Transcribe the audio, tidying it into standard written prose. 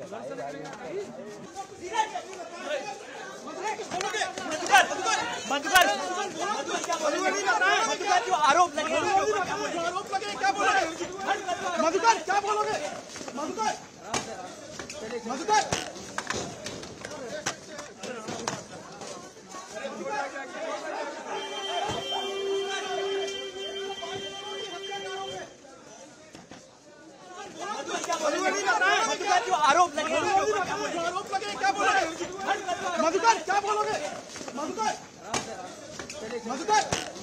मधुकर जो आरोप लगे क्या बोलोगे? मधुकर क्या बोलोगे? मधुकर जो आरोप लगे क्या बोलोगे? मधुकर क्या बोलोगे? मधुकर